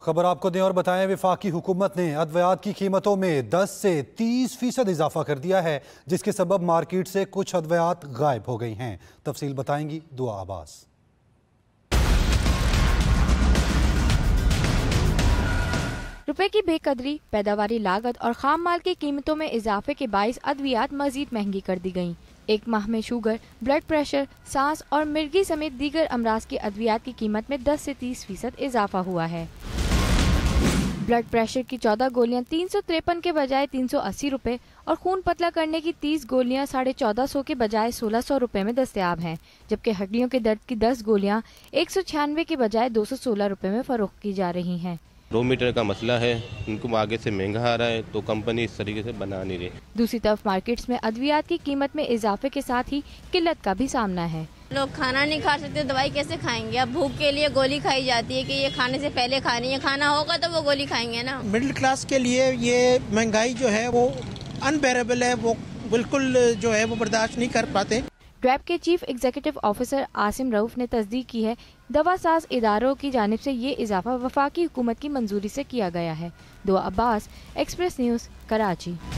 खबर आपको दें और बताएं, वफाकी हुकूमत ने अद्वियात की कीमतों में 10 से 30% इजाफा कर दिया है, जिसके सबब मार्केट से कुछ अद्वियात गायब हो गई हैं। तफसील बताएंगी दुआ अब्बास। रुपए की बेकदरी, पैदावारी लागत और खाम माल की कीमतों में इजाफे के बाइस अद्वियात मजीद महंगी कर दी गयी। एक माह में शुगर, ब्लड प्रेशर, सांस और मिर्गी समेत दीगर अमराज की अद्वियात की कीमत में 10 से 30% इजाफा हुआ है। ब्लड प्रेशर की 14 गोलियां 353 के बजाय 380 रुपए और खून पतला करने की 30 गोलियां 1450 के बजाय 1600 रुपए में दस्तयाब हैं, जबकि हड्डियों के दर्द की 10 गोलियां 196 के बजाय 216 रुपए में फरोख्त की जा रही हैं। 2 मीटर का मसला है, उनको आगे से महंगा आ रहा है तो कंपनी इस तरीके से बना नहीं रही। दूसरी तरफ मार्केट्स में अद्वियात की कीमत में इजाफे के साथ ही किल्लत का भी सामना है। लोग खाना नहीं खा सकते, दवाई कैसे खाएंगे? अब भूख के लिए गोली खाई जाती है कि ये खाने से पहले खानी है, खाना होगा तो वो गोली खाएंगे ना। मिडिल क्लास के लिए ये महंगाई जो है वो अनबेरेबल है, वो बिल्कुल जो है वो बर्दाश्त नहीं कर पाते। ड्रैब के chief executive officer Asim Rauf ने तस्दीक की है, दवा साज इदारों की जानिब से ये इजाफा वफाकी हुकूमत की मंजूरी से किया गया है। दुआ अब्बास, एक्सप्रेस न्यूज़, कराची।